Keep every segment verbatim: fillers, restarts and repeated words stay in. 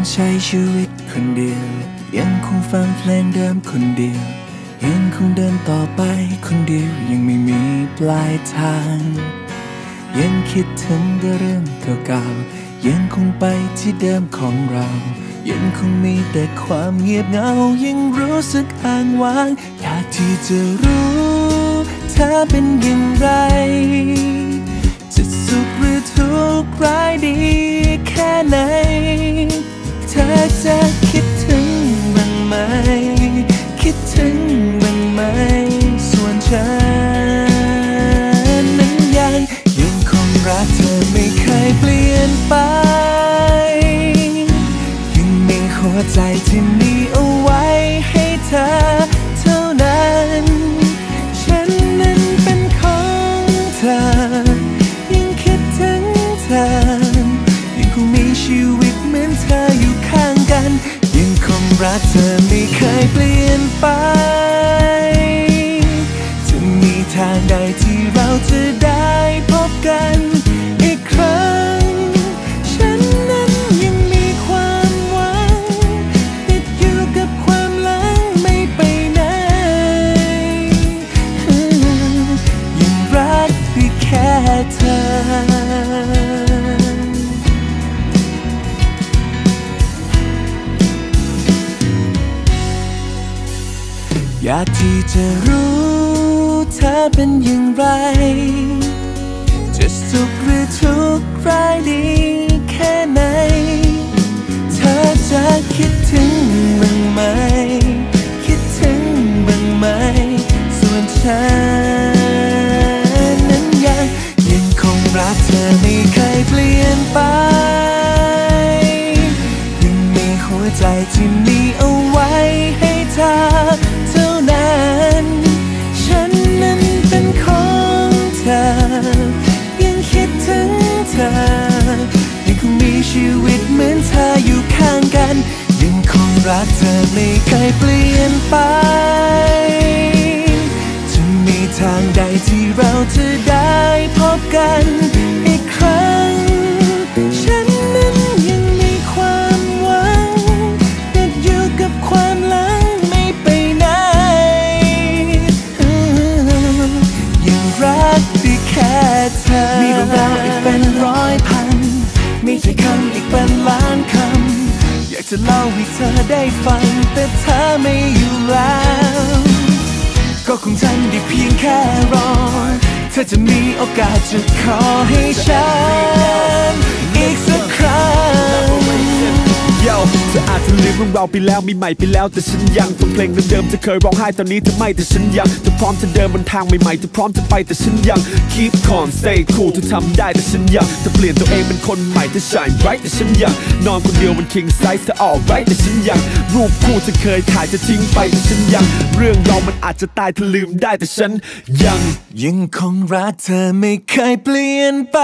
ใช้ชีวิตคนเดียวยังคงฟังเพลงเดิมคนเดียวยังคงเดินต่อไปคนเดียวยังไม่มีปลายทางยังคิดถึงแต่เรื่องเก่าๆยังคงไปที่เดิมของเรายังคงมีแต่ความเงียบเหงายังรู้สึกอ้างว้างอยากที่จะรู้เธอเป็นอย่างไรจะสุขหรือทุกข์ร้ายดีแค่ไหนเธอจะคิดถึงบ้างไหมคิดถึงบ้างไหมส่วนฉันนั้นยังยังคงรักเธอไม่เคยเปลี่ยนไปยังมีหัวใจที่มีเอาไว้ให้เธอเท่านั้นฉันนั้นเป็นของเธอยังคิดถึงเธอยังคงมีชีวิตเหมือนเธออยู่ข้างกันยังคงรักเธอไม่เคยเปลี่ยนไปจะมีทางใดที่เราจะได้พบกันอีกครั้งฉันนั้นยังมีความหวังติดอยู่กับความหลังไม่ไปไหนยังรักได้แค่เธออยากที่จะรู้เธอเป็นอย่างไรจะสุขหรือทุกข์ร้ายดีแค่ไหนเธอจะคิดถึงบ้างไหมคิดถึงบ้างไหมส่วนฉันนั้นยังยังคงรักเธอไม่เคยเปลี่ยนไปยังมีหัวใจที่มีเอาไว้ให้เธอเท่านั้นฉันนั้นเป็นของเธอยังคิดถึงเธอยังคงมีชีวิตเหมือนเธออยู่ข้างกันยังคงรักเธอไม่เคยเปลี่ยนไปจะมีทางใดที่เราจะได้พบกันอีกครั้งฉันนั้นยังมีความหวังติดอยู่กับความหลังไม่ไปไหนยังรักได้แค่เธอมีเรื่องราวอีกเป็นร้อยพันมีใจคำอีกเป็นล้านคำอยากจะเล่าให้เธอได้ฟังแต่เธอไม่อยู่แล้วก็คงทำได้เพียงแค่รอเธอจะมีโอกาสจะขอให้ฉันอีกสักครั้งเธออาจจะลืมเรื่องราวไปแล้วมีใหม่ไปแล้วแต่ฉันยังฟังเพลงเดิมๆเธอเคยร้องไห้ตอนนี้เธอไม่แต่ฉันยังเธอพร้อมจะเดินบนทางใหม่ๆเธอพร้อมจะไปแต่ฉันยัง keep on stay cool เธอทำได้แต่ฉันยังเธอเปลี่ยนตัวเองเป็นคนใหม่เธอ shine bright แต่ฉันยังนอนคนเดียวบน king size เธอ alright แต่ฉันยังรูปคู่เธอเคยถ่ายเธอทิ้งไปแต่ฉันยังเรื่องเรามันอาจจะตายเธอลืมได้แต่ฉันยังยังคงรักเธอไม่เคยเปลี่ยนไป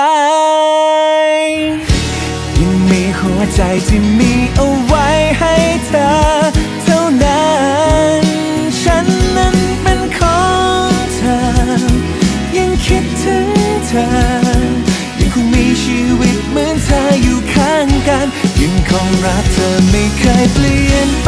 ยังมีหัวใจที่มีเอาไว้ให้เธอเท่านั้นฉันนั้นเป็นของเธอยังคิดถึงเธอยังคงมีชีวิตเหมือนเธออยู่ข้างกันยังคงรักเธอไม่เคยเปลี่ยนไป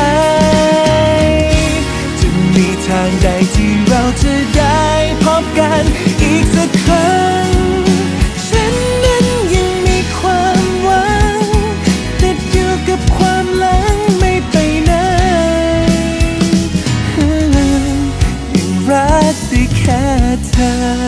จะมีทางใดที่เราจะได้พบกันอีกสักครั้งฉันนั้นยังมีความหวังติดอยู่กับความหลังไม่ไปไหนยังรักได้แค่เธอ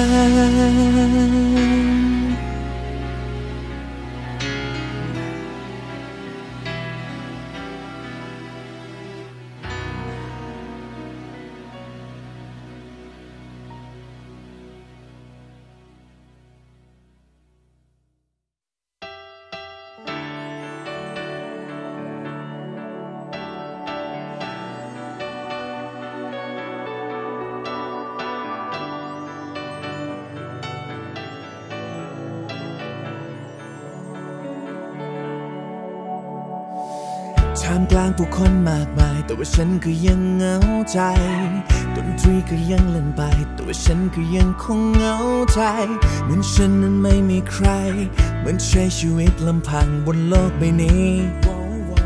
ท่ามกลางผู้คนมากมายแต่ว่าฉันก็ยังเหงาใจดนตรีก็ยังเล่นไปแต่ว่าฉันก็ยังคงเหงาใจเหมือนฉันนั้นไม่มีใครเหมือนใช้ชีวิตลำพังบนโลกใบนี้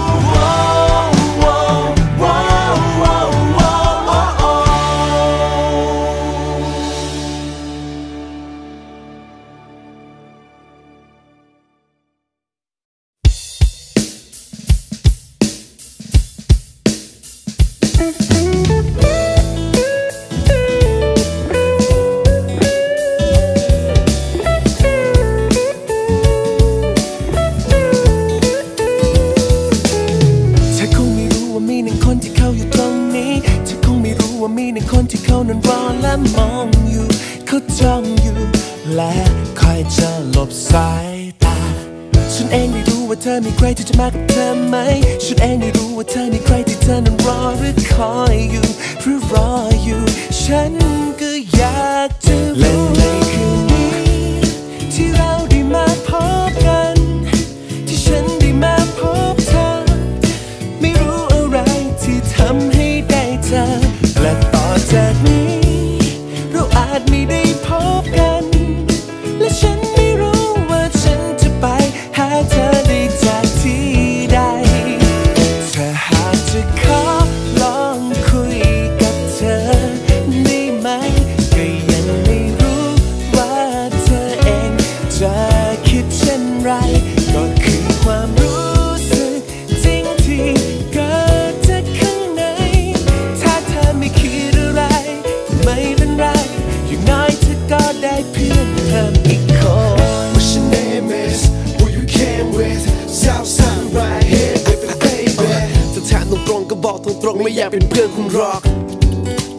มีหนึ่งคนที่เขานั้นรอและมองอยู่เขาจ้องอยู่และคอยจะหลบสายตาฉันเองไม่รู้ว่าเธอมีใครที่จะมากับเธอไหมฉันเองไม่รู้ว่าเธอมีใครที่เธอนั้นรอหรือคอยอยู่หรือรออยู่ฉันก็อยากจะรู้และในคืนนี้ที่เราได้มาพบกันที่ฉันได้มาพบเธอไม่รู้อะไรที่ทำให้ได้เจอและต่อจากนี้เราอาจไม่ได้พบกันและฉันไม่รู้ว่าฉันจะไปหาเธอได้จากที่ใดถ้าหากจะขอลองคุยกับเธอได้ไหมก็ยังไม่รู้ว่าเธอเองจะคิดเช่นไรก็คือความรู้สึกจริงที่เกิดจากข้างในถ้าเธอไม่คิดอะไรไม่เป็นไรอย่างน้อยเธอก็ได้เพื่อนเพิ่มอีกคน What's your name is Who you came with Southside right here baby baby จะถามตรงๆก็บอกตรงๆไม่อยากเป็นเพื่อนคุณหรอก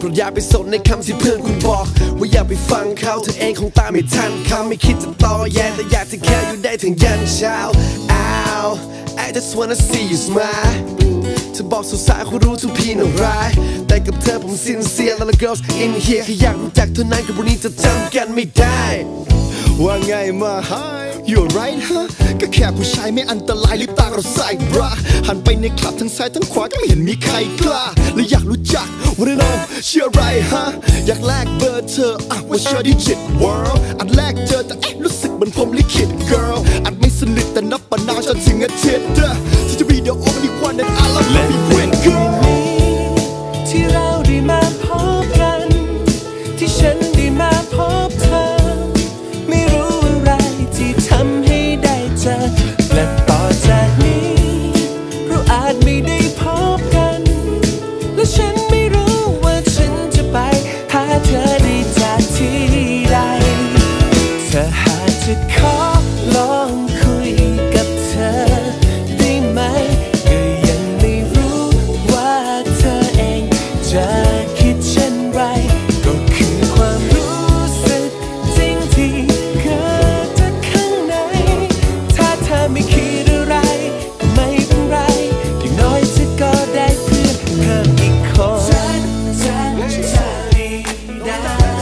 รดอย่าไปสนในคำที่เพื่อนคุณบอกว่าอย่าไปฟังเขาเธอเองคงตามไม่ทันเขาไม่คิดจะต่อแย่แต่อยากจะแค่อยู่ได้ถึงยันเช้า Ow I just wanna see you smile เธอบอกสาวๆเขารู้ทุกพี่น่าร้ายแต่กับเธอผมซินเซียร์แล้ว girls in here แค่อยากรู้จักเท่านั้นกับวันนี้จะจำกันไม่ได้ว่าไงมา You're right ฮะก็แค่ผู้ชายไม่อันตรายลิปตาเราใส่บราหันไปในคลับทั้งซ้ายทั้งขวาก็ไม่เห็นมีใครกล้าและอยากรู้จักว่าน้องเชื่อไรฮะอยากแลกเบอร์เธออ่ะว่าเชื่อดิจิต world อัดแลกเจอแต่เอ๊ะรู้สึกเหมือนผมลิขิต girl อัดไม่สนิทแต่นับปะนาวจนถึงอาทิตย์ที่จะมีเดี๋ยว only one that I love me when girl ที่เราได้มาพบกันที่ฉันได้มาพบเธอไม่รู้อะไรที่ทำให้ได้เจอและต่อจากนี้เราอาจไม่ได้พบกันและฉันไม่รู้ว่าฉันจะไปหาเธอได้จากที่ใดเธอหากจะขอลองคุยกับเธอได้ไหมก็ยังไม่รู้ว่าเธอเองจะคิดเช่นไรก็คือความรู้สึกจริงที่เกิดจากข้างในถ้าเธอไม่คิดอะไรก็ไม่เป็นไรอย่างน้อยเธอก็ได้เพื่อนเพิ่มอีกคนจะจะดีได้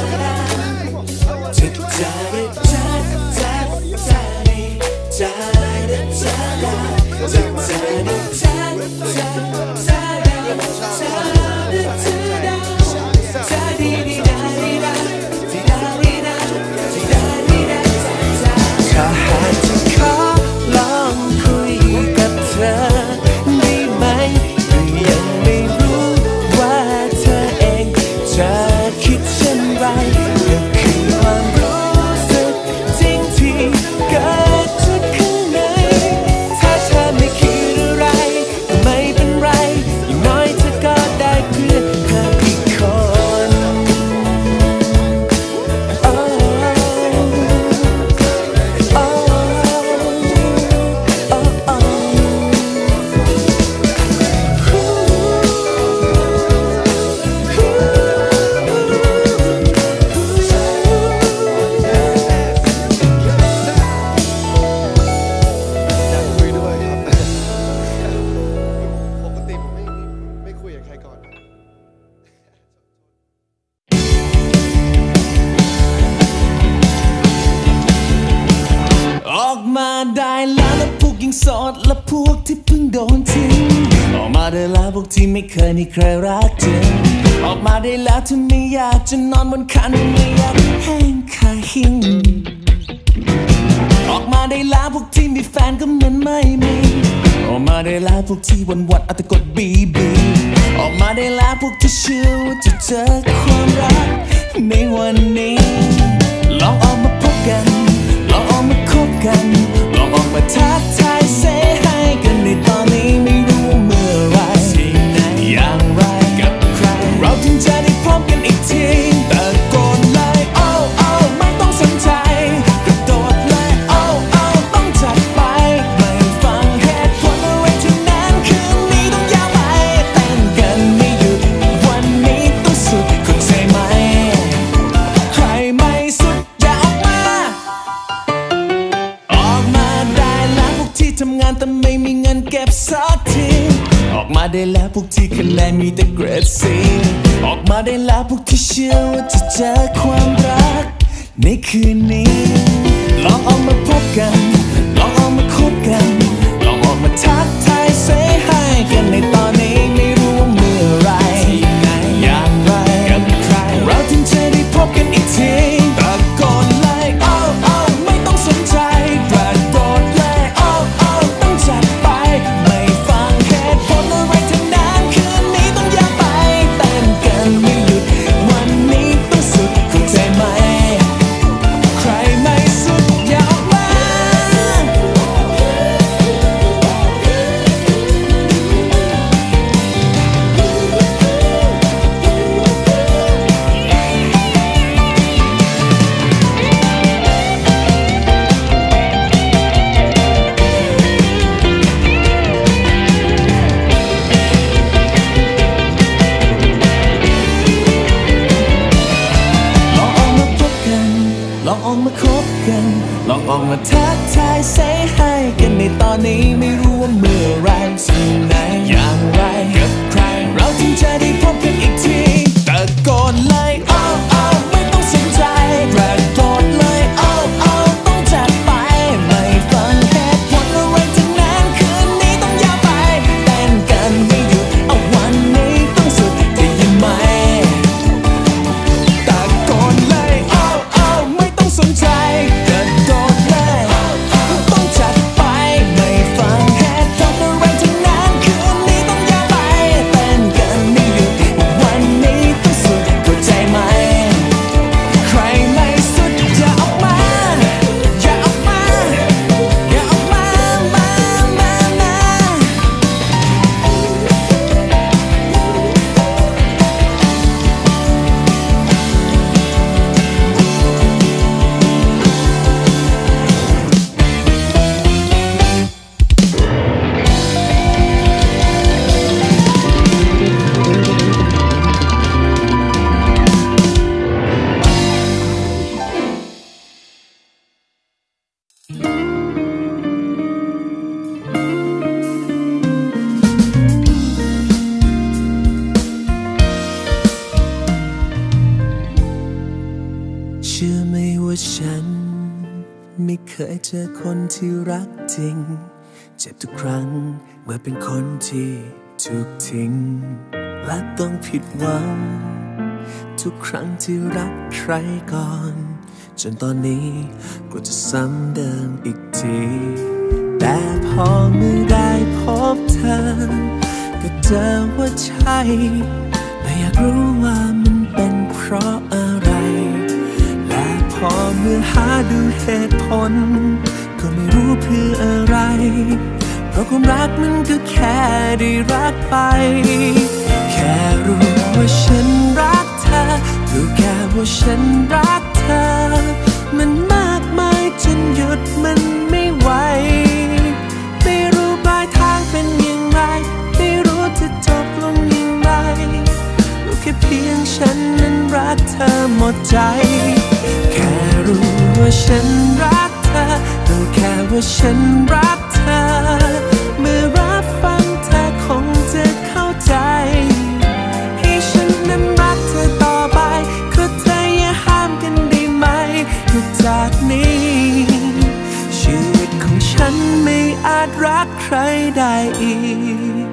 จะจะจะจะจะดีจะจะจะจะจะถ้าหากจะขอลองคุยกับเธอได้ไหมก็ยังไม่รู้ว่าเธอเองจะคิดเช่นไรก็คือความรู้สึกจริงที่เกิดจากข้างในถ้าเธอไม่คิดอะไรก็ไม่เป็นไรอย่างน้อยเธอก็ได้เพื่อนเพิ่มอีกคนโอ้โอ้โอ้โอ้อยากคุยด้วยครับปกติผมไม่ไม่คุยกับใครก่อนออกมาได้แล้วและพวกยังโสดและพวกที่เพิ่งโดนทิ้งออกมาได้แล้วพวกที่ไม่เคยมีใครรักจริงออกมาได้แล้วถ้าไม่อยากจะนอนบนคันไม่อยากแห้งขาหิ้งออกมาได้แล้วพวกที่มีแฟนก็เหมือนไม่มีออกมาได้แล้วพวกที่วันวันเอาแต่กดบีบีออกมาได้แล้วพวกที่เชื่อว่าจะเจอความรักในวันนี้ลองออกมาพบกันลองออกมาคบกันลองออกมาทักทายเซให้กันในตอนนี้ไม่รู้ว่าเมื่อไรที่ไหนอย่างไรกับใครเราถึงจะได้พบกันอีกทีตะโกนเลยโอ้โอ้ไม่ต้องสนใจกระโดดเลยโอ้โอ้ต้องจัดไปไม่ฟังเหตุผลอะไรทั้งนั้นคืนนี้ต้องยาวไปเต้นกันไม่หยุดวันนี้ต้องสุดเข้าใจไหมใครไม่สุดอย่าออกมาออกมาได้แล้วพวกที่ทำงานแต่ไม่มีเงินเก็บสักทีออกมาได้แล้วพวกที่คะแนนมีแต่เกรดซีออกมาได้แล้วพวกที่เชื่อว่าจะเจอความรักในคืนนี้ลองออกมาพบกันลองออกมาคบกันลองออกมาทักทายเซให้กันในตอนนี้ไม่รู้ว่าเมื่อไรที่ไหนอย่างไรกับใครเราถึงจะได้พบกันอีกทีตะโกนเลยโอ้โอ้ไม่ต้องสนใจกระโดดเลยโอ้โอ้ต้องจัดไปไม่ฟังเหตุผลอะไรทั้งนั้นคืนนี้ต้องยาวไปเต้นกันไม่หยุดวันนี้ต้องสุดเข้าใจไหมใครไม่สุดอย่าออกมามาทักทายเซให้กันในตอนนี้ไม่รู้ว่าเมื่อไรสิ่งไหนอย่างไรกับใครเราจึงจะได้พบกันอีกทีตะโกนเลยโอ้โอ้ไม่ต้องสนใจกระโดดเลยโอ้โอ้ต้องจัดไปไม่ฟังเหตุผลอะไรทั้งนั้นคืนนี้ต้องยาวไปเต้นกันไม่หยุดเอาวันนี้ต้องสุดได้ยินไหมตะโกนเลยโอ้โอ้ไม่ต้องสนใจกระโดดเลยต้องจัดไปไม่ฟังเหตุผลอะไรทั้งนั้นคืนนี้ต้องยาวไปเต้นกันไม่หยุดวันนี้ต้องสุดเข้าใจไหมใครไม่สุดอย่าออกมาอย่าออกมาอย่าออกมามามามาเชื่อไหมว่าฉันไม่เคยเจอคนที่รักจริงเจ็บทุกครั้งเมื่อเป็นคนที่ถูกทิ้งและต้องผิดหวังทุกครั้งที่รักใครก่อนจนตอนนี้ก็จะซ้ำเดิมอีกทีแต่พอเมื่อได้พบเธอก็เจอว่าใช่แต่อยากรู้ว่ามันเป็นเพราะอะไรและพอเมื่อหาดูเหตุผลก็ไม่รู้เพื่ออะไรเพราะความรักมันก็แค่ได้รักไปแค่รู้ว่าฉันรักเธอรู้แค่ว่าฉันรักเธอมันมากมายจนหยุดมันไม่ไหวไม่รู้ปลายทางเป็นอย่างไรไม่รู้จะจบลงอย่างไรรู้แค่เพียงฉันนั้นรักเธอหมดใจแค่รู้ว่าฉันรักเธอรู้แค่ว่าฉันรักเธอเมื่อรับฟังเธอคงจะเข้าใจให้ฉันนั้นรักเธอต่อไปขอเธออย่าห้ามกันได้ไหมหยุดจากนี้ชีวิตของฉันไม่อาจรักใครได้อีก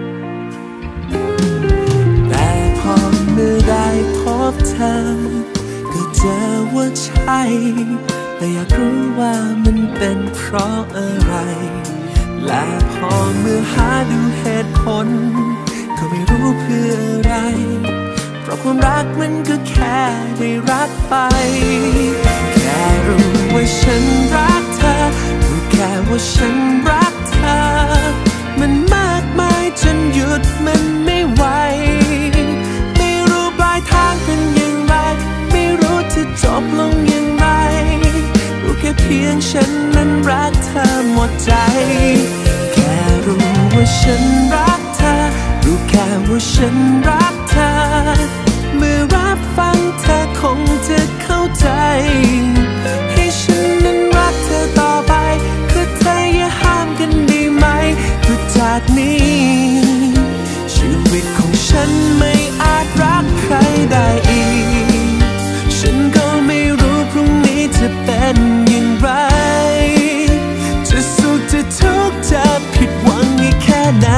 แต่พอเมื่อได้พบเธอก็เจอว่าใช่แต่อยากรู้ว่ามันเป็นเพราะอะไรและพอเมื่อหาดูเหตุผลก็ไม่รู้เพื่ออะไรเพราะความรักมันก็แค่ได้รักไปแค่รู้ว่าฉันรักเธอรู้แค่ว่าฉันรักเธอมันมากมายจนหยุดมันไม่ไหวไม่รู้ปลายทางเป็นอย่างไรไม่รู้จะจบลงอย่างไรรู้แค่เพียงฉันนั้นรักเธอหมดใจแค่รู้ว่าฉันรักเธอรู้แค่ว่าฉันรักเธอเมื่อรับฟังเธอคงจะเข้าใจให้ฉันนั้นรักเธอต่อไปคือเธออย่าห้ามกันได้ไหมคือจากนี้ชีวิตของฉันไม่อาจรักใครได้อีกฉันก็ไม่รู้พรุ่งนี้จะเป็นอย่างไรจะสุขจะทุกข์จะผิดหวังอีกแค่ไหน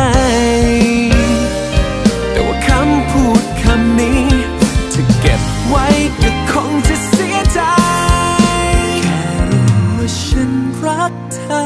แต่ว่าคำพูดคำนี้ถ้าเก็บไว้ก็คงจะเสียใจแค่รู้ว่าฉันรักเธอ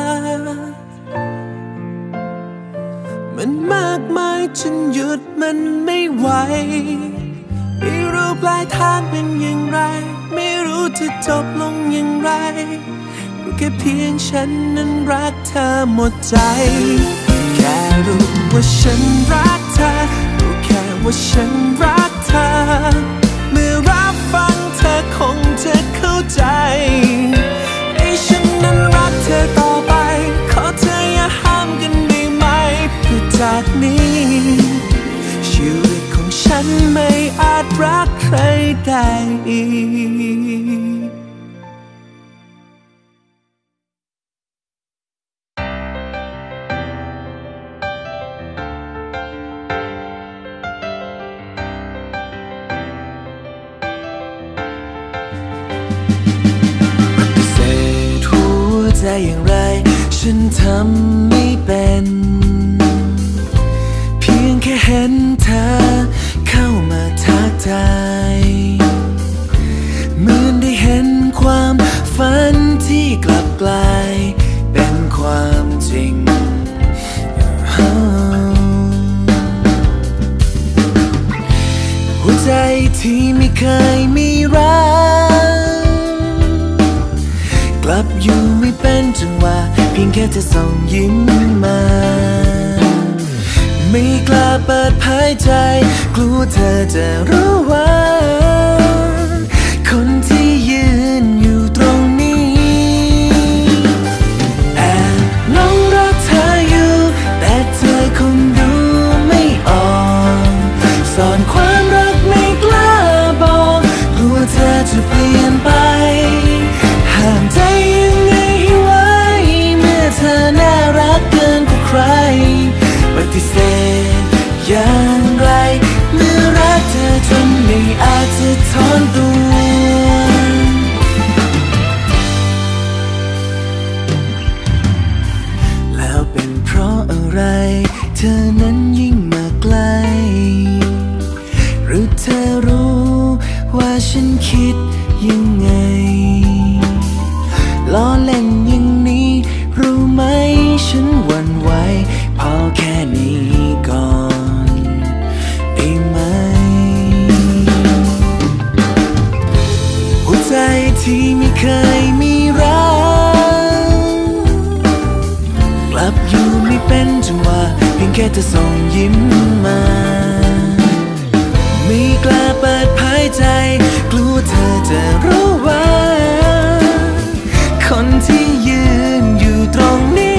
มันมากมายจนหยุดมันไม่ไหวไม่รู้ปลายทางเป็นอย่างไรไม่รู้จะจบลงอย่างไรรู้แค่เพียงฉันนั้นรักเธอหมดใจแค่รู้ว่าฉันรักเธอรู้แค่ว่าฉันรักเธอเมื่อรับฟังเธอคงจะเข้าใจให้ฉันนั้นรักเธอต่อไปขอเธออย่าห้ามกันได้ไหมเพื่อจากนี้ชีวิตของฉันไม่อาจรักใครได้อีกใจอย่างไรฉันทำไม่เป็นเพียงแค่เห็นเธอเข้ามาทักทายเหมือนได้เห็นความฝันที่กลับกลายเป็นความจริงหัวใจที่ไม่เคยมีรักกลับอยู่ไม่เป็นจังหวะเพียงแค่เธอส่งยิ้มมาไม่กล้าเปิดเผยใจกลัวเธอจะรู้ว่าคนที่ยืนอยู่ตรงนี้แอบหลงรักเธออยู่แต่เธอคงดูไม่ออกซ่อนความรักไม่กล้าบอกกลัวเธอจะเปลี่ยนไปห้ามใจยังไงให้ไว้เมื่อเธอน่ารักเกินกว่าใครปฏิเสธอย่างไรเมื่อรักเธอจนไม่อาจจะถอนตัวแล้วเป็นเพราะอะไรเธอนั้นยิ่งมาใกล้หรือเธอรู้ว่าฉันคิดยังไงล้อเล่นอย่างนี้รู้ไหมฉันหวั่นไหวพอแค่นี้ก่อนได้ไหมหัวใจที่ไม่เคยมีรักกลับอยู่ไม่เป็นจังหวะเพียงแค่เธอส่งยิ้มมาไม่กล้าเปิดเผยใจกลัวเธอจะรู้ว่าคนที่ยืนอยู่ตรงนี้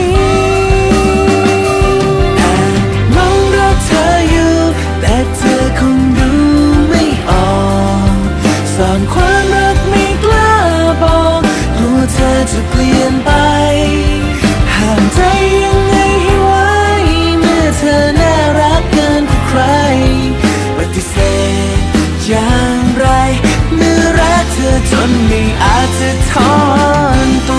แอบหลงรักเธออยู่แต่เธอคงดูไม่ออกซ่อนความรักไม่กล้าบอกกลัวเธอจะเปลี่ยนไปห้ามใจยังไงให้ไว้เมื่อเธอน่ารักเกินกว่าใครปฏิเสธอย่างไรเมื่อรักเธอจนไม่อาจจะถอนตัว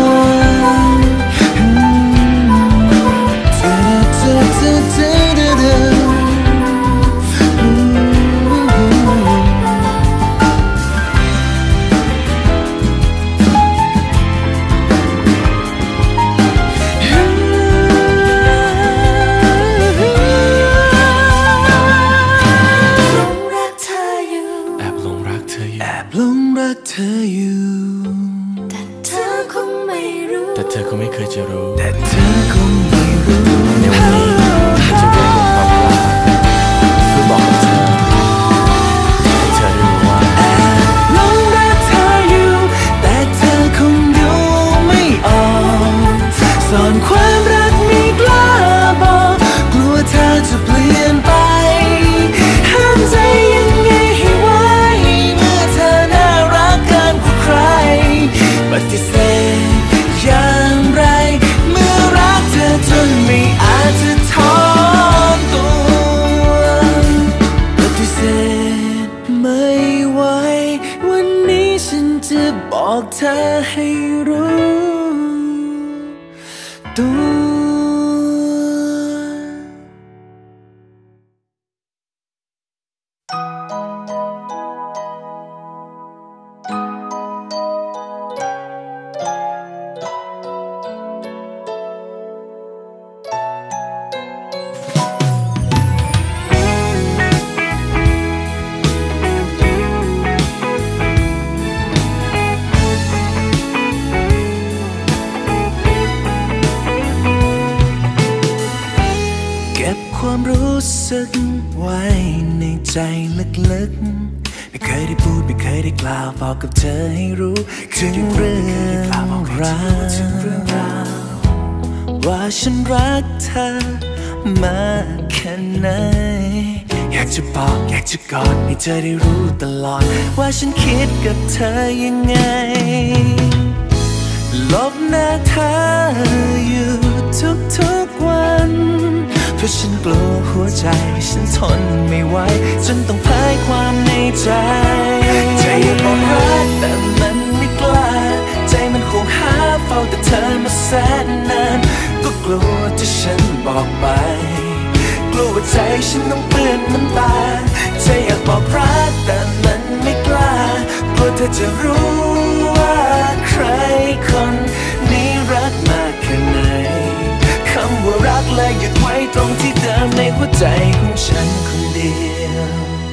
หลงรักเธออยู่แต่เธอคงไม่รู้แต่เธอคงไม่เคยจะรู้แต่เธอคงไม่รู้ในวันนี้จะเรียกความรักเพื่อบอกกับเธอให้เธอรู้ว่าแอบหลงรักเธออยู่แต่เธอคงดูไม่ออกซ่อนความรักไม่กล้าบอกกลัวเธอจะเปลี่ยนไปห้ามใจยังไงให้ไว้ปฏิเสธอย่างไรเมื่อรักเธอจนไม่อาจจะถอนตัวปฏิเสธไม่ไหววันนี้ฉันจะบอกเธอให้รู้ตัวความรู้สึกไว้ในใจลึกๆไม่เคยได้พูดไม่เคยได้กล่าวบอกกับเธอให้รู้ถึงเรื่องราวว่าฉันรักเธอมากแค่ไหนอยากจะบอกอยากจะกอดให้เธอได้รู้ตลอดว่าฉันคิดกับเธอยังไงลบหน้าเธออยู่ทุกๆวันเพราะฉันกลัวหัวใจฉันทนไม่ไหวจนต้องเผยความในใจใจอยากบอกรักแต่มันไม่กล้าใจมันคงหาเฝ้าแต่เธอมาแสนนานก็กลัวที่ฉันบอกไปกลัวว่าใจฉันต้องเปื้อนน้ำตาใจอยากบอกรักแต่มันไม่กล้ากลัวเธอจะรู้ว่าใครคนนี้รักมากแค่ไหนคำว่ารักเลยหยุดไว้ตรงที่เดิมในหัวใจของฉันคนเดียว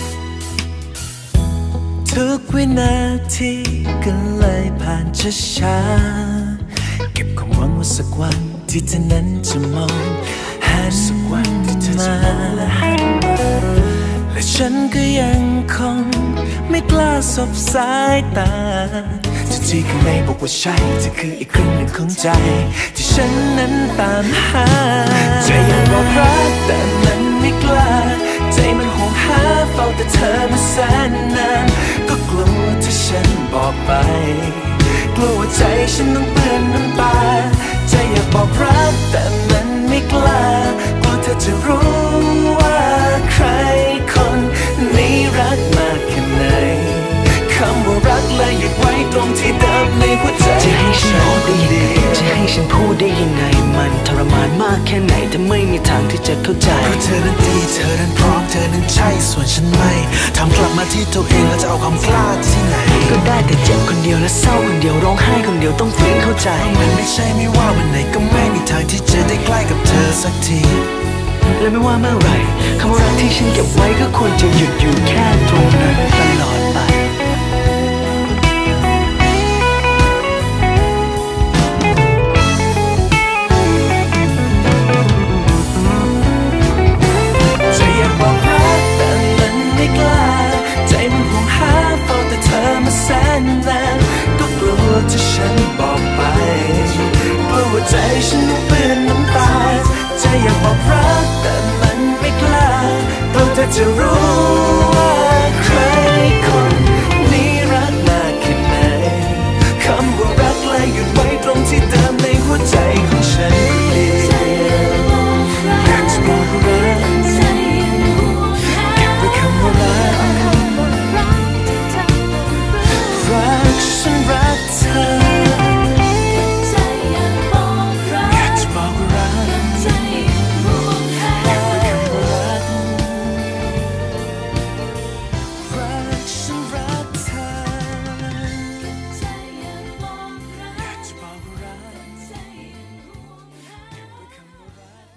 ทุกวินาทีก็เลยผ่านช้าๆเก็บความหวังว่าสักวันที่เธอนั้นจะมองหันสักวันที่เธอจะมองและหันมาและฉันก็ยังคงไม่กล้าสบสายตาจนที่ข้างในบอกว่าใช่เธอคืออีกครึ่งหนึ่งของใจที่ฉันนั้นตามหาใจอยากบอกรักแต่มันไม่กล้าใจมันห่วงหาเฝ้าแต่เธอมาแสนนานก็กลัวที่ฉันบอกไปกลัวว่าใจฉันต้องเปื้อนน้ำตาใจอยากบอกรักแต่มันไม่กล้ากลัวเธอจะรู้ว่าใครคนนี้รักมากแค่ไหนคำว่ารักเลยหยุดไว้ตรงที่เดิมในหัวใจจะให้ฉันพูดได้ยังไงจะให้ฉันพูดได้ยังไงมันทรมานมากแค่ไหนแต่ไม่มีทางที่จะเข้าใจเพราะเธอนั้นดีเธอนั้นพร้อมเธอนั้นใช่ส่วนฉันไม่ทำกลับมาที่ตัวเองแล้วจะเอาความกล้าที่ไหนก็ได้แต่เจ็บคนเดียวและเศร้าคนเดียวร้องไห้คนเดียวต้องฝืนเข้าใจมันไม่ใช่ไม่ว่าวันไหนก็ไม่มีทางที่จะได้ใกล้กับเธอสักทีและไม่ว่าเมื่อไหร่คำว่ารักที่ฉันเก็บไว้ก็ควรจะหยุดอยู่แค่ตรงนั้นตลอดไปที่ฉันบอกไปกลัวว่าใจฉันต้องเปื้อนน้ำตาใจอยากบอกรักแต่มันไม่กล้ากลัวเธอจะรู้ว่าใครคนนี้รักมากแค่ไหนคำว่ารักเลยหยุดไว้ตรงที่เดิมในหัวใจของฉันคนเดียวอยากจะบอกรักเก็บไว้คำว่ารักรักฉันรักเธออยากจะบอกรักเก็บไว้คำว่ารักรักฉันรักเธออยากจะบอกรักเก็บไว้คำว่ารัก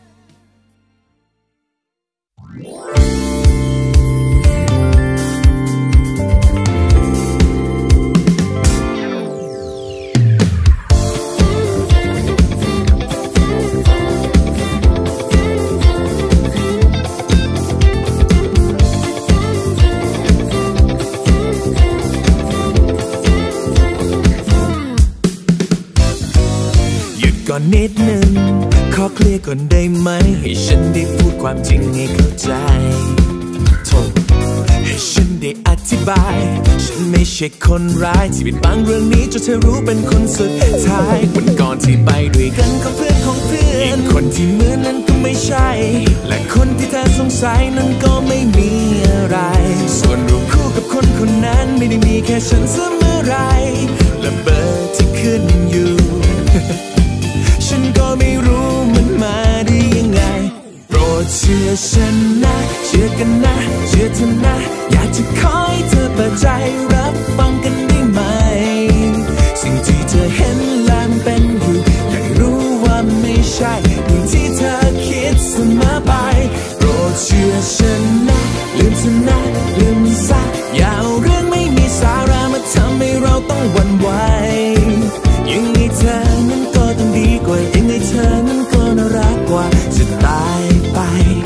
ก่อนนิดนึงขอเคลียร์ก่อนได้ไหมให้ฉันได้พูดความจริงให้เข้าใจโทษให้ฉันได้อธิบายฉันไม่ใช่คนร้ายที่ปิดบังเรื่องนี้จนเธอรู้เป็นคนสุดท้ายวันก่อนที่ไปด้วยกันก็เพื่อนของเพื่อนอีกคนที่เหมือนนั้นก็ไม่ใช่และคนที่เธอสงสัยนั้นก็ไม่มีอะไรส่วนรูปคู่กับคนคนนั้นไม่ได้มีแค่ฉันเสมอไรและเบอร์ที่ขึ้นอยู่ฉันก็ไม่รู้มันมาได้ยังไงโปรดเชื่อฉันนะเชื่อกันนะเชื่อเธอนะอยากจะขอให้เธอเปิดใจรับฟังกันได้ไหมสิ่งที่เธอเห็นและเป็นอยู่อยากรู้ว่าไม่ใช่อย่างที่เธอคิดเสมอไปโปรดเชื่อฉันนะลืมเธอนะลืมซะอย่าเอาเรื่องไม่มีสาระมาทำให้เราต้องหวั่นไหวยังไงเธอนั้นก็ต้องดีกว่ายังไงเธอนั้นก็น่ารักกว่าจะตายไป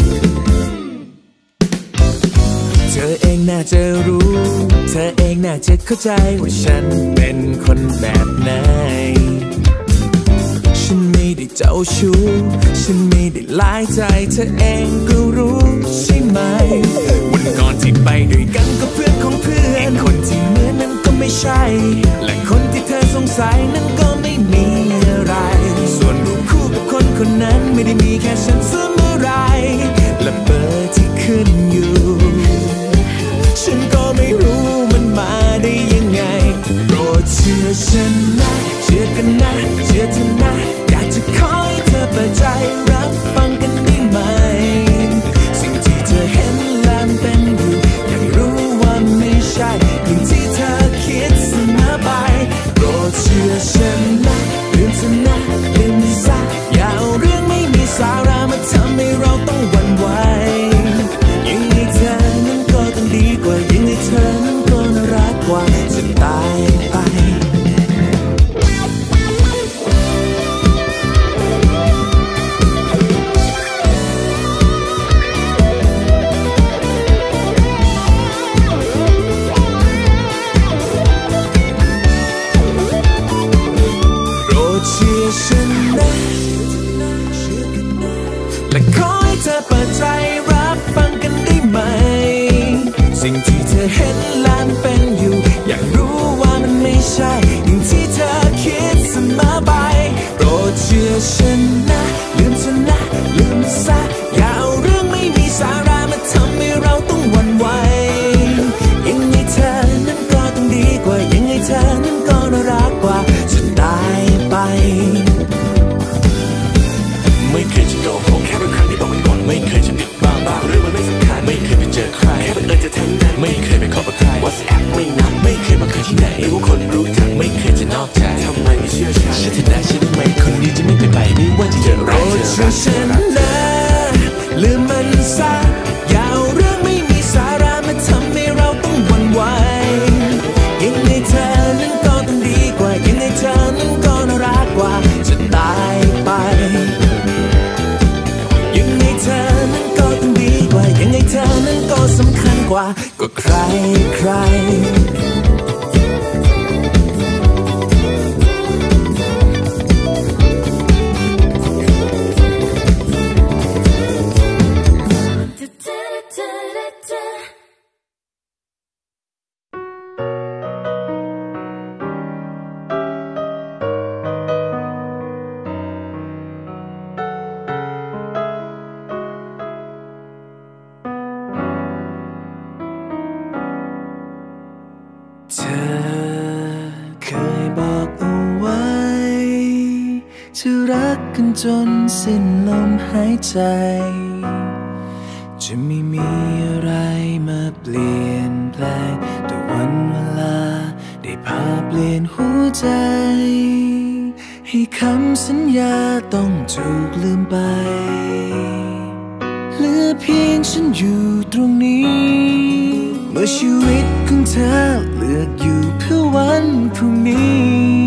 เธอเองน่าจะรู้เธอเองน่าจะเข้าใจว่าฉันเป็นคนแบบไหนฉันไม่ได้เจ้าชู้ฉันไม่ได้หลายใจเธอเองก็รู้ใช่ไหมวันก่อนที่ไปด้วยกันก็เพื่อนของเพื่อนคนที่เหมือนนั้นก็ไม่ใช่และคนที่เธอสงสัยนั้นก็ไม่มีอะไรส่วนรูปคู่กับคนคนนั้นไม่ได้มีแค่ฉันเสมอไรและเบอร์ที่ขึ้นอยู่ฉันก็ไม่รู้มันมาได้ยังไงโปรดเชื่อฉันนะเชื่อกันนะเชื่อเธอนะเปิดใจรับฟังกันได้ไหมสิ่งที่เธอเห็นและเป็นอยู่อยากรู้ว่ามันไม่ใช่อย่างที่เธอคิดเสมอไปโปรดเชื่อฉันนะลืมฉันนะลืมซะอย่าเอาเรื่องไม่มีสาระมาทำให้เราต้องหวั่นไหวยังไงเธอนั้นก็ต้องดีกว่ายังไงเธอนั้นก็น่ารักกว่าจะตายไปไม่เคยจะโกหกแค่บางครั้งที่บอกมันก่อนไม่เคยจะปิดบังบางเรื่องมันไม่สำคัญไม่เคยไปเจอใครแค่บังเอิญจะทั้งนั้นไม่เคยไปขอกับใคร WhatsApp ไม่นับไม่เคยมาเคยที่ไหนไม่ว่าคนรู้จักไม่เคยจะนอกใจทำไมไม่เชื่อฉันฉันจะได้ฉันทำไมคนนี้จะไม่ไปไปไม่ว่าจะเจออะไรเจอรักเจอรักนะลืมมันซะอย่าเอาเรื่องไม่มีสาระมาทำให้เราต้องหวั่นไหวยังไงเธอนั้นก็ต้องดีกว่ายังไงเธอนั้นก็น่ารักกว่าจะตายไปยังไงเธอนั้นก็ต้องดีกว่ายังไงเธอนั้นก็สำคัญกว่าก็ใครใครเธอเคยบอกเอาไว้จะรักกันจนสิ้นลมหายใจจะไม่มีอะไรมาเปลี่ยนแปลงแต่วันเวลาได้พาเปลี่ยนหัวใจให้คำสัญญาต้องถูกลืมไปเหลือเพียงฉันอยู่ตรงนี้เมื่อชีวิตของเธอเลือกอยู่เพื่อวันพรุ่งนี้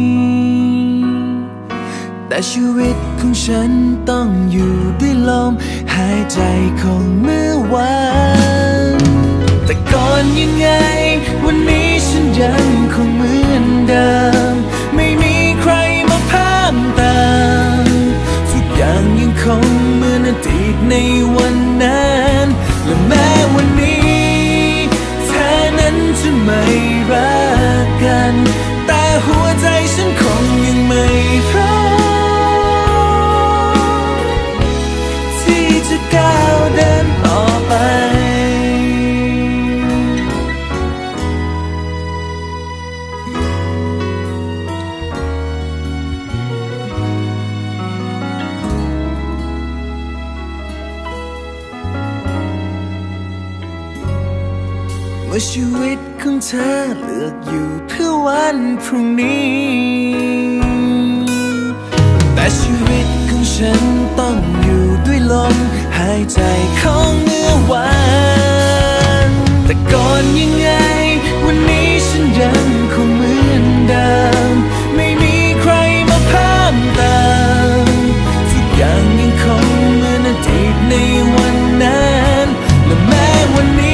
แต่ชีวิตของฉันต้องอยู่ด้วยลมหายใจของเมื่อวานแต่ก่อนยังไงวันนี้ฉันยังคงเหมือนเดิมไม่มีใครมาเพิ่มเติมทุกอย่างยังคงเหมือนอดีตในวันนั้นและแม้วันนี้จะไม่รักกันแต่หัวใจฉันคงยังไม่พร้อมที่จะก้าวเดินต่อไปเมื่อชีวิตของเธอเลือกอยู่เพื่อวันพรุ่งนี้แต่ชีวิตของฉันต้องอยู่ด้วยลมหายใจของเมื่อวานแต่ก่อนยังไงวันนี้ฉันยังคงเหมือนเดิมไม่มีใครมาเพิ่มเติมทุกอย่างยังคงเหมือนอดีตในวันนั้นและแม้วันนี้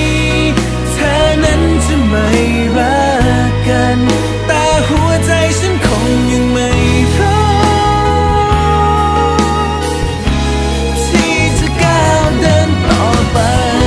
จะไม่รักกันแต่หัวใจฉันคงยังไม่พร้อมที่จะก้าวเดินต่อไป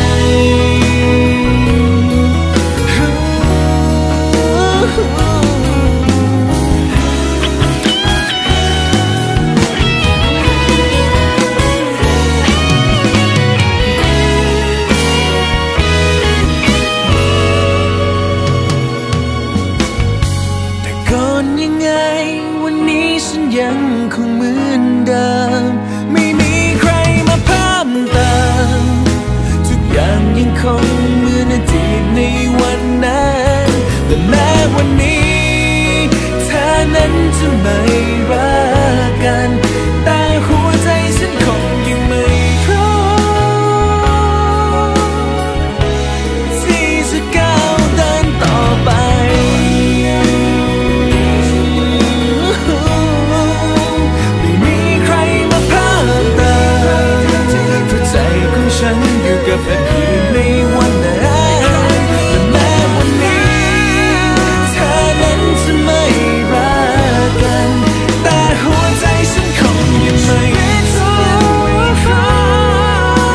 ยังคงเหมือนเดิมไม่มีใครมาเพิ่มเติมทุกอย่างยังคงเหมือนอดีตในวันนั้นแต่แม้วันนี้เธอนั้นจะไม่รักกันแต่หัวใจฉันคงยังไม่พร้อมที่จะก้าวเดินต่อไปฉันอยู่กับเธอในวันนั้นและแม้วันนี้เธอนั้นจะไม่รักกันแต่หัวใจฉันคงยังไม่พร้อม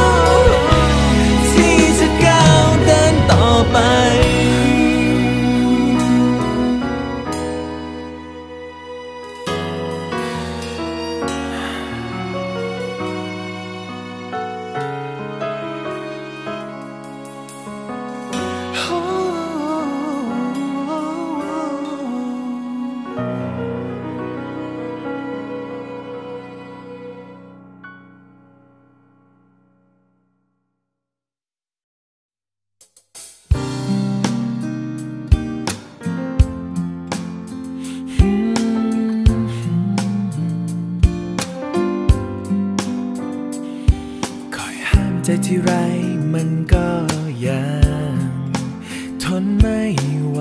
ทีไรมันก็ยังทนไม่ไหว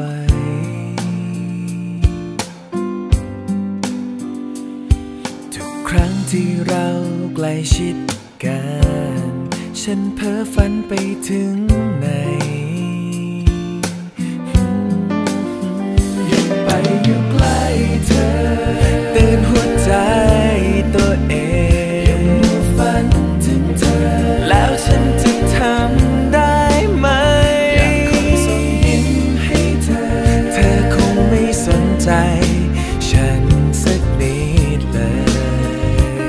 ทุกครั้งที่เราใกล้ชิดกันฉันเพ้อฝันไปถึงไหนอยู่ไปอยู่ใกล้เธอตื่นหัวใจตัวเองอยู่ฝันถึงเธอแล้วฉันจะทำได้ไหมอยากคอยส่งยิ้มให้เธอเธอคงไม่สนใจฉันสักนิดเลย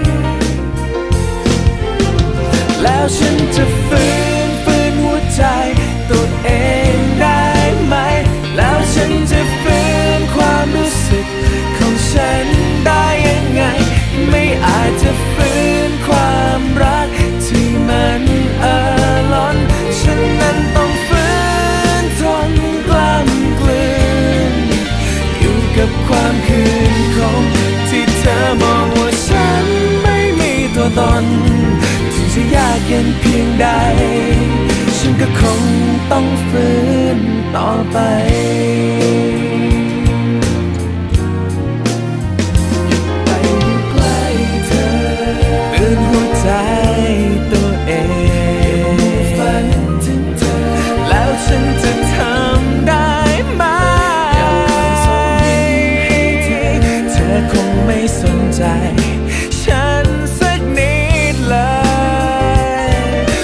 แล้วฉันจะฟื้นฟื้นหัวใจตัวเองได้ไหมแล้วฉันจะฟื้นความรู้สึกของฉันได้ยังไงไม่อาจจะฟื้นความรักที่มันเอ่อล้นฉันนั้นต้องฟื้นทนกล้ำกลืนอยู่กับความคืนคงที่เธอมองว่าฉันไม่มีตัวตนถึงจะยากเย็นเพียงใดฉันก็คงต้องฟื้นต่อไปไปอยู่ใกล้เธอตื่นหัวใจตัวเองฝันถึงเธอแล้วฉันจะทำได้ไหมอยากคอยส่งยิ้มให้เธอเธอคงไม่สนใจฉันสักนิดเลย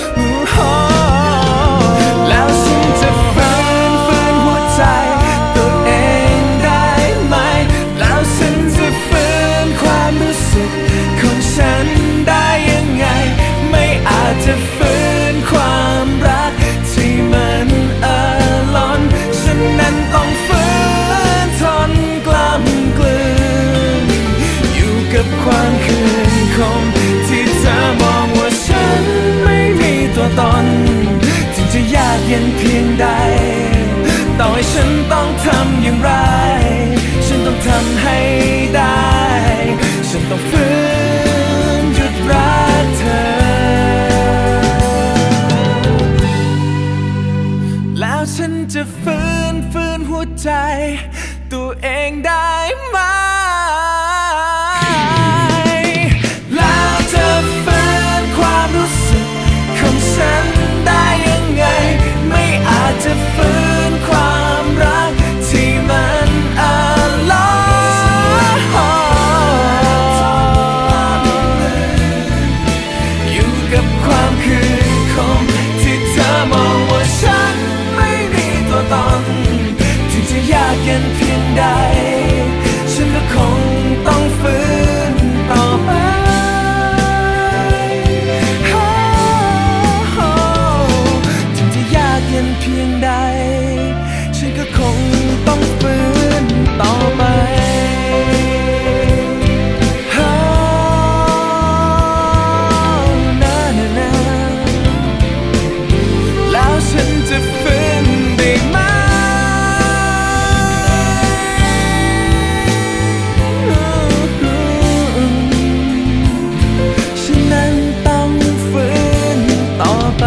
แล้วฉันจะฟื้นฟื้นหัวใจตัวเองได้ไหมแล้วฉันจะฟื้นความรู้สึกของฉันได้ยังไงไม่อาจจะฟื้นความรักที่มันเอ่อล้นฉันนั้นต้องฟื้นทนกล้ำกลืนอยู่กับความคืนคงที่เธอมองว่าฉันไม่มีตัวตนถึงจะยากเย็นเพียงใดต่อให้ฉันต้องทำอย่างไรฉันต้องทำให้ได้ฉันต้องฟื้นหยุดรักเธอแล้วฉันจะฟื้นฟื้นหัวใจตัวเองได้ไหมแล้วจะฟื้นความรู้สึกของฉันได้ยังไงไม่อาจจะฟื้นความรักที่มันเอ่อล้นอยู่กับความคืนคงที่เธอมองว่าฉันไม่มีตัวตนถึงจะยากเย็นเพียงใดฉันก็คงต้องฟื้นต่อไปถึงจะยากเย็นเพียงใดฉันก็คงต้องฟื้นต่อไปแล้วฉันจะฟื้นได้ไหมฉันนั้นต้องฟื้นต่อไป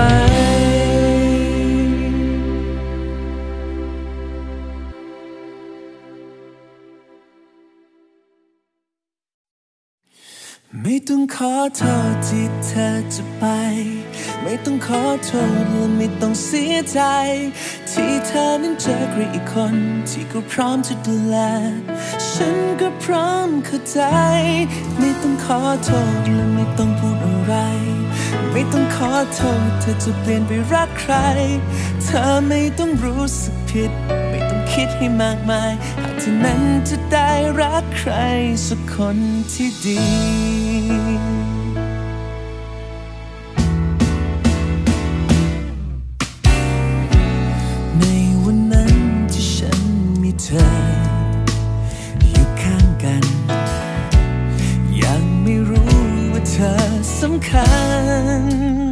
ไม่ต้องขอโทษที่เธอจะไปไม่ต้องขอโทษและไม่ต้องเสียใจที่เธอนั้นเจอใครอีกคนที่ก็พร้อมจะดูแลฉันก็พร้อมเข้าใจไม่ต้องขอโทษและไม่ต้องพูดอะไรไม่ต้องขอโทษเธอจะเปลี่ยนไปรักใครเธอไม่ต้องรู้สึกผิดไม่ต้องคิดให้มากมายหากเธอนั้นจะได้รักใครสักคนที่ดีในวันนั้นที่ฉันมีเธออยู่ข้างกันยังไม่รู้ว่าเธอสำคัญ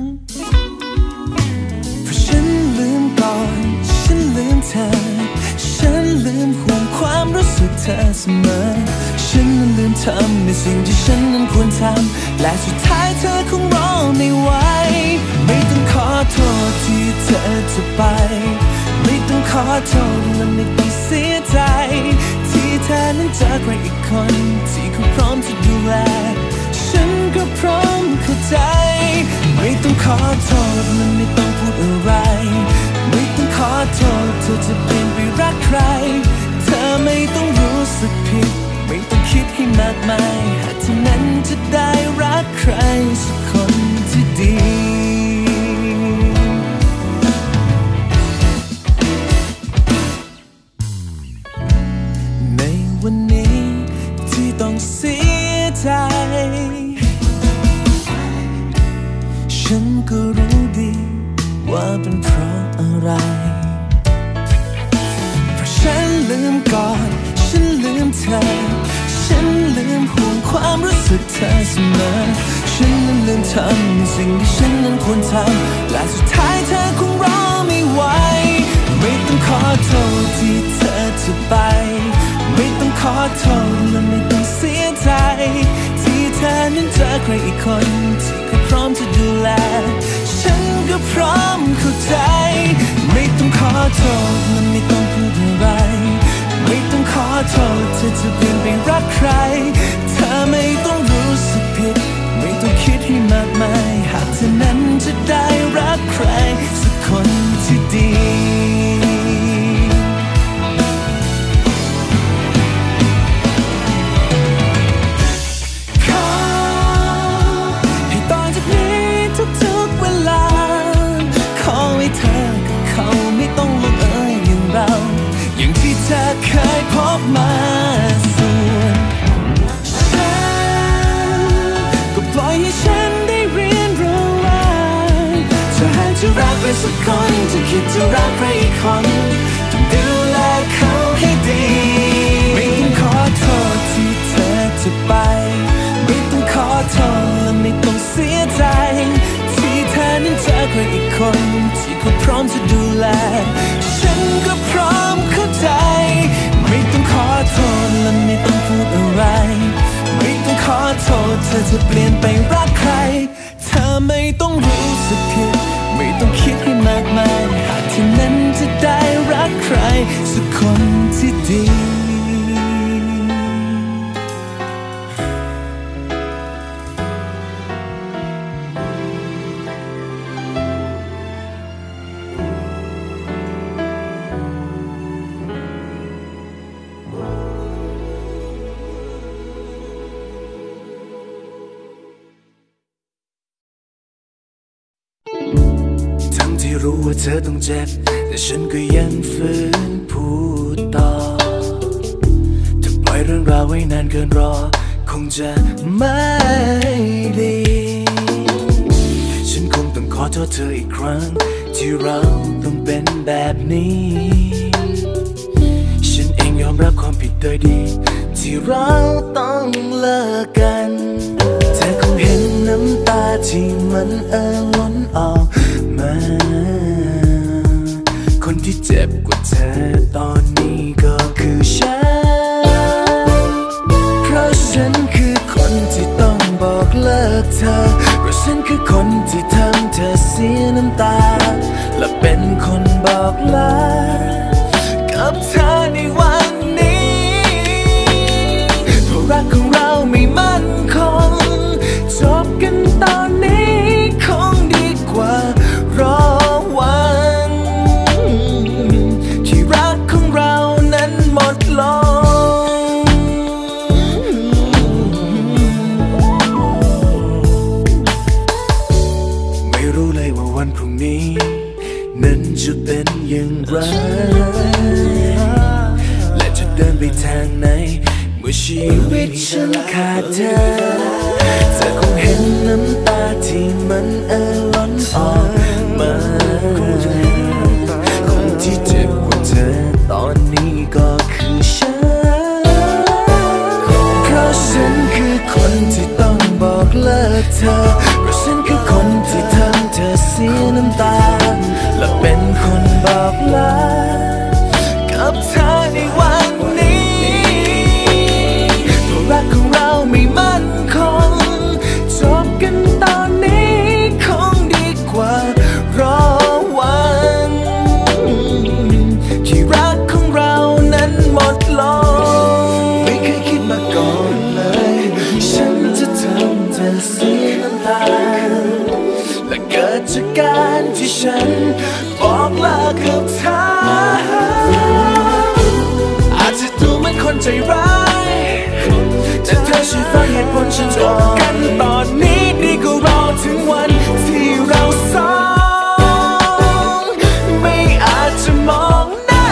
เพราะฉันลืมก่อนฉันลืมเธอฉันลืมห่วงความรู้สึกเธอเสมอฉันนั้นลืมทำในสิ่งที่ฉันนั้นควรทำและสุดท้ายเธอคงรอไม่ไหวไม่ต้องขอโทษที่เธอจะไปไม่ต้องขอโทษและไม่ต้องเสียใจที่เธอนั้นเจอใครอีกคนที่เขาพร้อมจะดูแลฉันก็พร้อมเข้าใจไม่ต้องขอโทษและไม่ต้องพูดอะไรไม่ต้องขอโทษเธอจะเปลี่ยนไปรักใครเธอไม่ต้องรู้สึกผิดไม่ต้องคิดให้มากมายหากเธอนั้นจะได้รักใครสักคนที่ดีในวันนี้ที่ต้องเสียใจฉันก็รู้ดีว่าเป็นเพราะอะไรเพราะฉันลืมก่อนฉันลืมเธอฉันลืมห่วงความรู้สึกเธอเสมอฉันนั้นลืมทำสิ่งที่ฉันนั้นควรทำและสุดท้ายเธอคงรอไม่ไหวไม่ต้องขอโทษที่เธอจะไปไม่ต้องขอโทษและไม่ต้องเสียใจที่เธอนั้นเจอใครอีกคนที่เขาพร้อมจะดูแลฉันก็พร้อมเข้าใจไม่ต้องขอโทษและไม่ต้องพูดอะไรไม่ต้องขอโทษเธอจะเปลี่ยนไปรักใครเธอไม่ต้องรู้สึกผิดไม่ต้องคิดให้มากมายหากเธอนั้นจะได้รักใครสักคนที่ดีทุกเวลาขอให้เธอกับเขาไม่ต้องลงเอยอย่างเราอย่างที่เธอเคยพบมาส่วนฉันก็ปล่อยให้ฉันได้เรียนรู้ว่าจะหากจะรักใครสักคนจะคิดจะรักใครอีกคนต้องดูแลเขาให้ดีไม่ต้องขอโทษที่เธอจะไปไม่ต้องขอโทษและไม่ต้องเสียใจที่เธอนั้นเจอใครอีกคนที่เขาพร้อมจะดูแลฉันก็พร้อมเข้าใจไม่ต้องขอโทษและไม่ต้องพูดอะไรไม่ต้องขอโทษเธอจะเปลี่ยนไปรักใครเธอไม่ต้องรู้สึกผิดไม่ต้องคิดให้มากมายหากเธอนั้นจะได้รักใครสักคนที่ดีรู้ว่าเธอต้องเจ็บแต่ฉันก็ยังฝืนพูดต่อถ้าปล่อยเรื่องราวไว้นานเกินรอคงจะไม่ดีฉันคงต้องขอโทษเธออีกครั้งที่เราต้องเป็นแบบนี้ฉันเองยอมรับความผิดโดยดีที่เราต้องเลิกกันเธอคงเห็นน้ำตาที่มันเอ่อล้นออกมาคนที่เจ็บกว่าเธอตอนนี้ก็คือฉันเพราะฉันคือคนที่ต้องบอกเลิกเธอเพราะฉันคือคนที่ทำเธอเสียน้ำตาและเป็นคนบอกลากับเธอในวันนี้เพราะรักของเราไม่มั่นคงจบกันตอนนี้คงดีกว่ารอวันที่รักของเรานั้นหมดลงไม่รู้เลยว่าวันพรุ่งนี้นั้นจะเป็นอย่างไรและจะเดินไปทางไหนเมื่อชีวิตฉันขาดเธอเธอคงเห็นน้ำตาที่มันเอ่อล้นออกมาคนที่เจ็บกว่าเธอตอนนี้ก็คือฉันเพราะฉันคือคนที่ต้องบอกเลิกเธอเพราะฉันคือคนที่ทำเธอเสียน้ำตาและเป็นคนบอกลากับเธอในวันนี้เพราะการที่ฉันบอกเลิกกับเธออาจจะดูเหมือนคนใจร้ายแต่เธอช่วยฟังเหตุผลฉันจบกันตอนนี้ดีกว่ารอถึงวันที่เราสองไม่อาจจะมองหน้า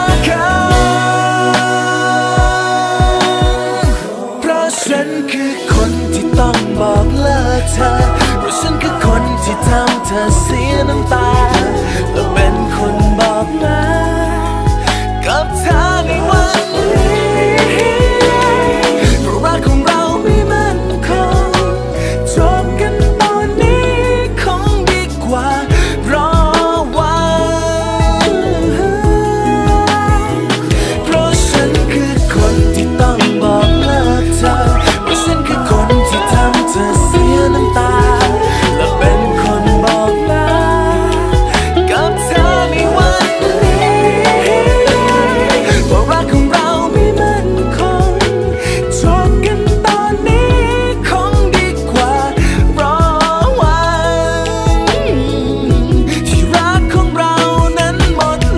กันเพราะฉันคือคนที่ต้องบอกเลิกเธอเพราะฉันคือคนที่ทำเธอเสียน้ำตาและเป็นคนบอกลากับเธอในวันนี้เพราะรักของเราไม่มั่นคงจบกันตอนนี้คงดีกว่ารอวันเพราะฉันคือคนที่ต้องบอกเลิกเธอเพราะฉันคือคนที่ทำเธอเสียน้ำตาและเป็นคนบอกลากับเธอในวันนี้เพราะรักของเราไม่มั่นคงจบกันตอนนี้คงดีกว่ารอวันที่รักของเรานั้นหมดล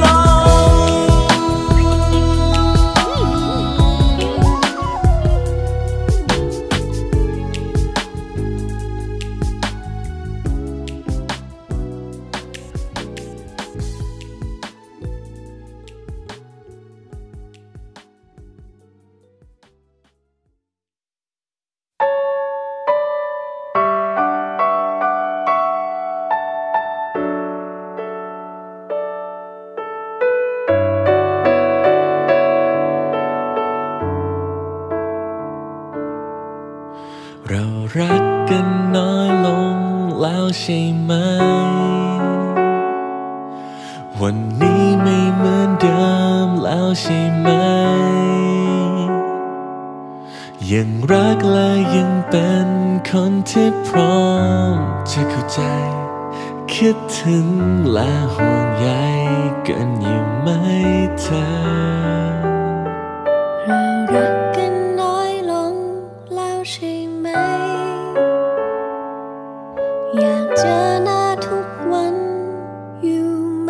เรารักกันน้อยลงแล้วใช่ไหมวันนี้ไม่เหมือนเดิมแล้วใช่ไหมยังรักและยังเป็นคนที่พร้อมจะเข้าใจคิดถึงและห่วงใยกันอยู่ไหมเธอเรารักกันน้อยลงแล้วใช่ไหมอยากเจอหน้าทุกวันอยู่ไหม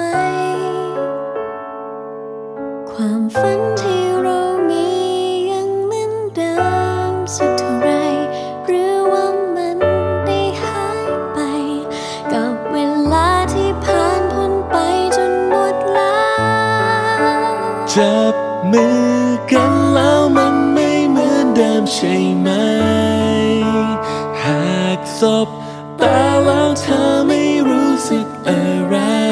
ความฝันที่เรามียังเหมือนเดิมสักเท่าไรหรือว่ามันได้หายไปกับเวลาที่ผ่านพ้นไปจนหมดแล้วจับมือกันแล้วมันไม่เหมือนเดิมใช่ไหมหากสบตาแล้วเธอไม่รู้สึกอะไร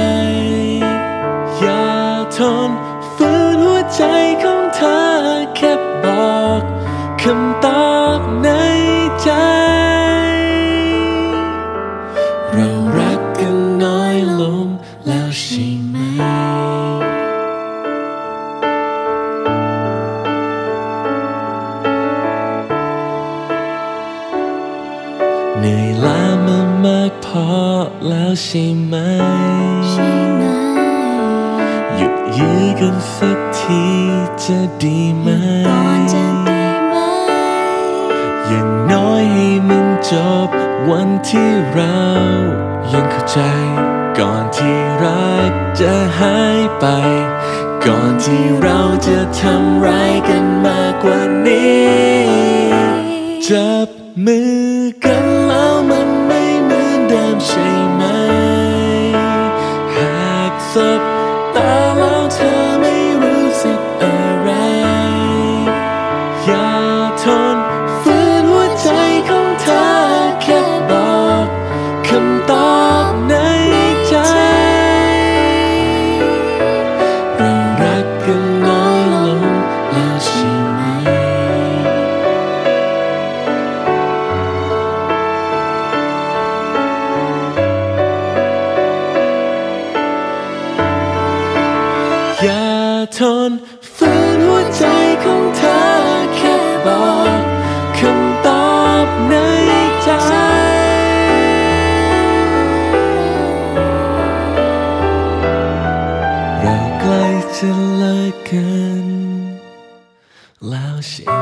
อย่าทนฝืนหัวใจของเธอแค่บอกคำตอบในใจเรารักกันน้อยลงแล้วใช่ไหมเหนื่อยล้ามามากพอแล้วใช่ไหมใช่ไหมหยุดยื้อกันสักทีจะดีไหมก่อนจะดีไหมอย่างน้อยให้มันจบวันที่เรายังเข้าใจก่อนที่รักจะหายไปก่อนที่เราจะทำร้ายกันมากกว่านี้จับมือกันแล้วมันไม่เหมือนเดิมใช่ไหมหากสบตาแล้วเธอไม่รู้สึกอะไรอย่าทนฝืนหัวใจของเธอแค่บอกคำตอบในใจเรารักกันน้อยลงแล้วใช่ไหมอย่าทนฝืนหัวใจของเธอแค่บอกคำตอบในใจเราใกล้จะเลิกกันแล้วใช่